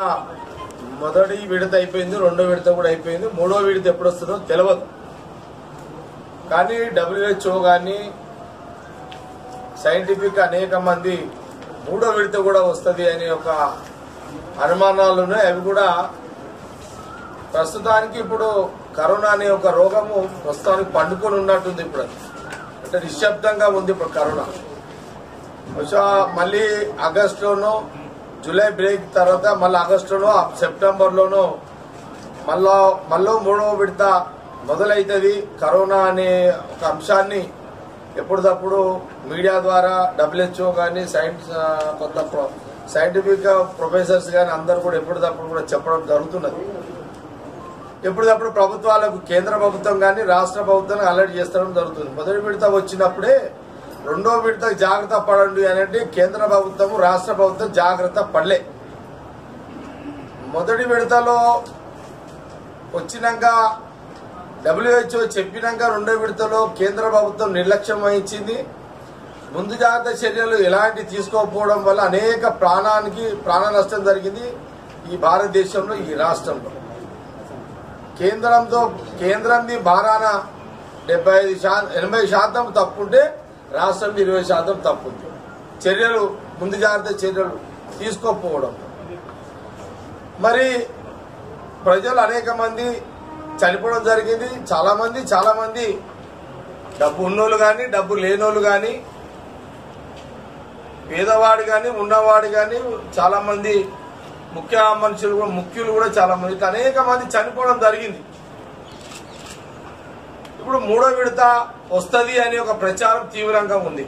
మొదటి విడత అయిపోయింది, రెండో విడత కూడా అయిపోయింది, మూడో విడత ఎప్పుడు వస్తుందో తెలియదు. కానీ WHO కానీ సైంటిఫిక్ అనేక మంది మూడో విడత కూడా వస్తుంది అనే ఒక అనుమానాలు ఉన్నాయి. అవి కూడా ప్రస్తుతానికి ఇప్పుడు కరోనా అనే ఒక రోగము ప్రస్తుతానికి పండుకొని ఉన్నట్టుంది. ఇప్పుడు అంటే నిశ్శబ్దంగా ఉంది ఇప్పుడు కరోనా. బహుశా మళ్ళీ ఆగస్టులోనో జూలై బ్రేక్ తర్వాత మళ్ళీ ఆగస్టులోనో సెప్టెంబర్లోనో మళ్ళీ మూడవ విడత మొదలవుతుంది. కరోనా అనే ఒక అంశాన్ని ఎప్పటికప్పుడు మీడియా ద్వారా WHO కానీ కొంత సైంటిఫిక్ ప్రొఫెసర్స్ కానీ అందరూ కూడా ఎప్పటికప్పుడు కూడా చెప్పడం జరుగుతున్నది. ఎప్పటికప్పుడు ప్రభుత్వాలకు కేంద్ర ప్రభుత్వం కానీ రాష్ట్ర ప్రభుత్వాన్ని అలర్ట్ చేస్తడం జరుగుతుంది. మొదటి విడత వచ్చినప్పుడే రెండో విడత జాగ్రత్త పడండి అంటే కేంద్ర ప్రభుత్వం రాష్ట్ర ప్రభుత్వం జాగ్రత్త పడలే. మొదటి విడతలో వచ్చినాక WHO చెప్పినాక రెండో విడతలో కేంద్ర ప్రభుత్వం నిర్లక్ష్యం వహించింది. ముందు జాగ్రత్త చర్యలు ఎలాంటి తీసుకోకపోవడం వల్ల అనేక ప్రాణ నష్టం జరిగింది ఈ భారతదేశంలో, ఈ రాష్ట్రంలో. కేంద్రంది భారాన 80% తప్పుంటే రాష్ట్రం 20% తప్పుంది. చర్యలు ముందు జాగ్రత్త చర్యలు తీసుకోకపోవడం మరి ప్రజలు అనేక మంది చనిపోవడం జరిగింది. చాలా మంది డబ్బు ఉన్నోళ్ళు కానీ డబ్బు లేనోళ్ళు కానీ పేదవాడు కానీ ఉన్నవాడు కానీ చాలా మంది ముఖ్యులు కూడా చాలా మంది అనేక మంది చనిపోవడం జరిగింది. ఇప్పుడు మూడో విడత వస్తుంది అనే ఒక ప్రచారం తీవ్రంగా ఉంది.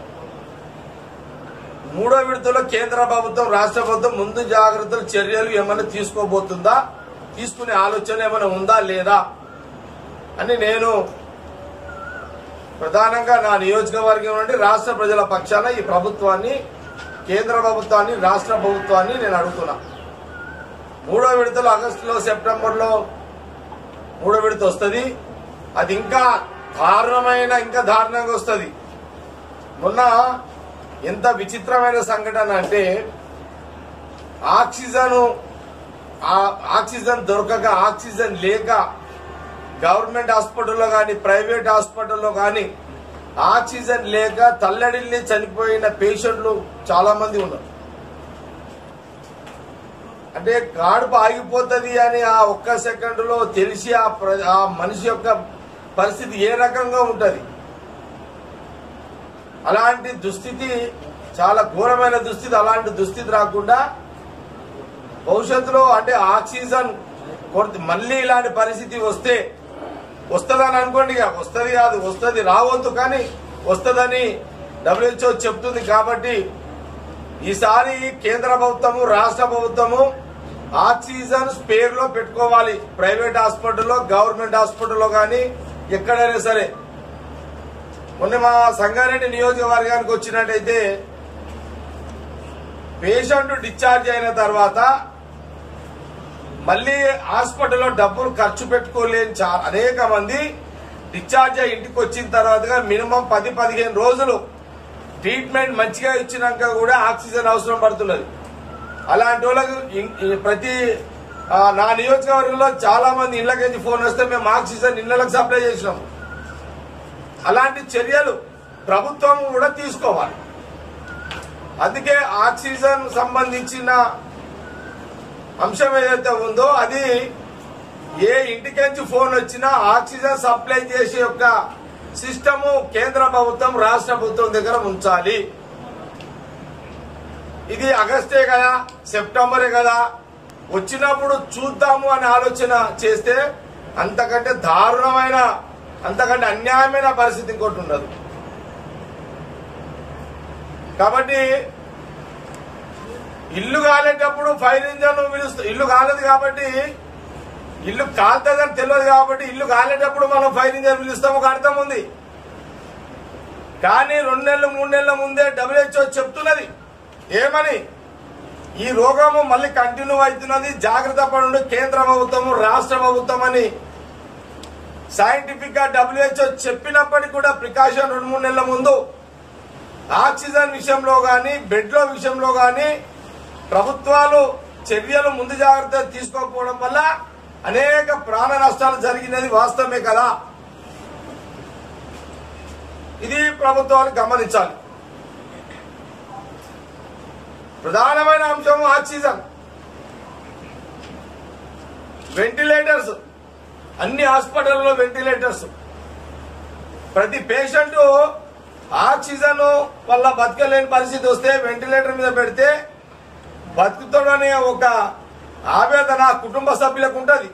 మూడో విడతలో కేంద్ర ప్రభుత్వం రాష్ట్ర ప్రభుత్వం ముందు జాగ్రత్తలు చర్యలు ఏమైనా తీసుకోబోతుందా, తీసుకునే ఆలోచన ఏమైనా ఉందా లేదా అని నేను ప్రధానంగా నా నియోజకవర్గం నుండి రాష్ట్ర ప్రజల పక్షాన ఈ ప్రభుత్వాన్ని, కేంద్ర ప్రభుత్వాన్ని, రాష్ట్ర ప్రభుత్వాన్ని నేను అడుగుతున్నా. మూడో విడతలో ఆగస్టులో సెప్టెంబర్లో మూడో విడత వస్తుంది. అది ఇంకా దారుణంగా వస్తుంది. మొన్న ఎంత విచిత్రమైన సంఘటన అంటే ఆక్సిజన్ దొరకక, ఆక్సిజన్ లేక గవర్నమెంట్ హాస్పిటల్లో కానీ ప్రైవేట్ హాస్పిటల్లో కానీ ఆక్సిజన్ లేక తల్లడిల్లి చనిపోయిన పేషెంట్లు చాలా మంది ఉన్నారు. అంటే కడుపు ఆగిపోతుంది అని ఆ ఒక్క సెకండ్లో తెలిసి ఆ మనిషి యొక్క పరిస్థితి ఏ రకంగా ఉంటుంది. అలాంటి దుస్థితి, చాలా ఘోరమైన దుస్థితి. అలాంటి దుస్థితి రాకుండా భవిష్యత్తులో అంటే ఆక్సిజన్ మళ్ళీ ఇలాంటి పరిస్థితి వస్తుందని అనుకోండి. వస్తుంది కాదు, వస్తుంది రావద్దు, కానీ వస్తుందని WHO చెప్తుంది. కాబట్టి ఈసారి కేంద్ర ప్రభుత్వము రాష్ట్ర ప్రభుత్వము ఆక్సిజన్ స్పేర్ లో పెట్టుకోవాలి. ప్రైవేట్ హాస్పిటల్లో, గవర్నమెంట్ హాస్పిటల్లో కానీ ఎక్కడైనా సరే. మొన్న మా సంగారెడ్డి నియోజకవర్గానికి వచ్చినట్టయితే పేషెంట్ డిశ్చార్జ్ అయిన తర్వాత మళ్ళీ హాస్పిటల్లో డబ్బులు ఖర్చు పెట్టుకోలేని అనేక మంది డిశ్చార్జ్ అయ్యి ఇంటికి వచ్చిన తర్వాత మినిమం 10-15 రోజులు ట్రీట్మెంట్ మంచిగా ఇచ్చినాక కూడా ఆక్సిజన్ అవసరం పడుతున్నది. అలాంటి వాళ్ళకి నా నియోజకవర్గంలో చాలా మంది ఇళ్లకి ఫోన్ వస్తే మేము ఆక్సిజన్ ఇళ్లకు సప్లై చేసినాం. అలాంటి చర్యలు ప్రభుత్వం కూడా తీసుకోవాలి. అందుకే ఆక్సిజన్ సంబంధించిన అంశం ఏదైతే ఉందో అది ఏ ఇంటికించి ఫోన్ వచ్చినా ఆక్సిజన్ సప్లై చేసే యొక్క సిస్టము కేంద్ర ప్రభుత్వం రాష్ట్ర ప్రభుత్వం దగ్గర ఉంచాలి. ఇది ఆగస్టే కదా, సెప్టెంబరే కదా, వచ్చినప్పుడు చూద్దాము అని ఆలోచన చేస్తే అంతకంటే దారుణమైన, అంతకంటే అన్యాయమైన పరిస్థితి ఇంకోటి ఉండదు. కాబట్టి ఇల్లు కాలేటప్పుడు ఫైర్ ఇంజన్ పిలుస్తాం. ఇల్లు కాలేదు కాబట్టి, ఇల్లు కాలుతుందని తెలియదు కాబట్టి ఇల్లు కాలేటప్పుడు మనం ఫైర్ ఇంజన్ పిలుస్తాం, ఒక అర్థం ఉంది. కానీ 2 నెలలు 3 నెలల ముందే WHO చెప్తున్నది ఏమని, ఈ రోగము మళ్ళీ కంటిన్యూ అవుతున్నది, జాగ్రత్త పడండి కేంద్ర ప్రభుత్వము రాష్ట్ర ప్రభుత్వం అని సైంటిఫిక్ గా WHO చెప్పినప్పటికీ కూడా ప్రికాషన్ 2-3 నెలల ముందు ఆక్సిజన్ విషయంలో గాని బెడ్ల విషయంలో గాని ప్రభుత్వాలు చర్యలు ముందు జాగ్రత్త తీసుకోకపోవడం వల్ల అనేక ప్రాణ నష్టాలు జరిగినది వాస్తవమే కదా. ఇది ప్రభుత్వాలు గమనించాలి. ప్రధానమైన అంశం ఆక్సిజన్, వెంటిలేటర్స్, అన్ని హాస్పిటల్లో వెంటిలేటర్స్. ప్రతి పేషెంట్ ఆక్సిజన్ వల్ల బతకలేని పరిస్థితి వస్తే వెంటిలేటర్ మీద పెడితే బతుకుతాడనే ఒక ఆవేదన కుటుంబ సభ్యులకు ఉంటుంది.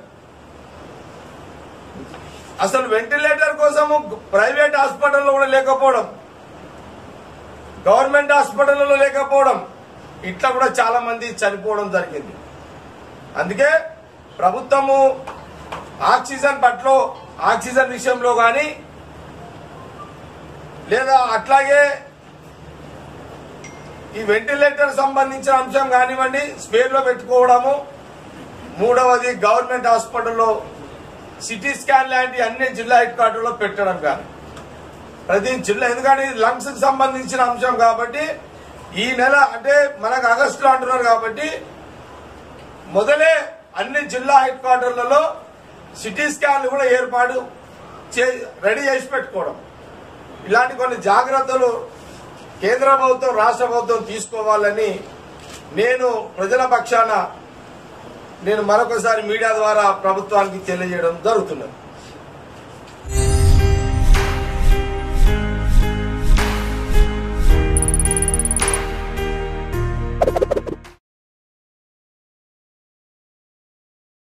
అసలు వెంటిలేటర్ కోసము ప్రైవేట్ హాస్పిటల్లో కూడా లేకపోవడం, గవర్నమెంట్ హాస్పిటల్లో లేకపోవడం, ఇట్లా కూడా చాలా మంది చనిపోవడం జరిగింది. అందుకే ప్రభుత్వము ఆక్సిజన్ పట్ల, ఆక్సిజన్ విషయంలో కానీ లేదా అట్లాగే ఈ వెంటిలేటర్ సంబంధించిన అంశం కానివ్వండి, స్పేర్లో పెట్టుకోవడము. మూడవది గవర్నమెంట్ హాస్పిటల్లో సిటీ స్కాన్ లాంటి అన్ని జిల్లా హెడ్ క్వార్టర్లో పెట్టడం కానీ ప్రతి జిల్లా, ఎందుకంటే ఇది లంగ్స్ కి సంబంధించిన అంశం కాబట్టి ఈ నెల అంటే మనకు ఆగస్టులో అంటున్నారు కాబట్టి మొదలే అన్ని జిల్లా హెడ్ క్వార్టర్లలో సిటీ స్కాన్లు కూడా ఏర్పాటు రెడీ చేసి పెట్టుకోవడం. ఇలాంటి కొన్ని జాగ్రత్తలు కేంద్ర ప్రభుత్వం, రాష్ట్ర ప్రభుత్వం తీసుకోవాలని నేను ప్రజల పక్షాన నేను మరొకసారి మీడియా ద్వారా ప్రభుత్వానికి తెలియజేయడం జరుగుతున్నది.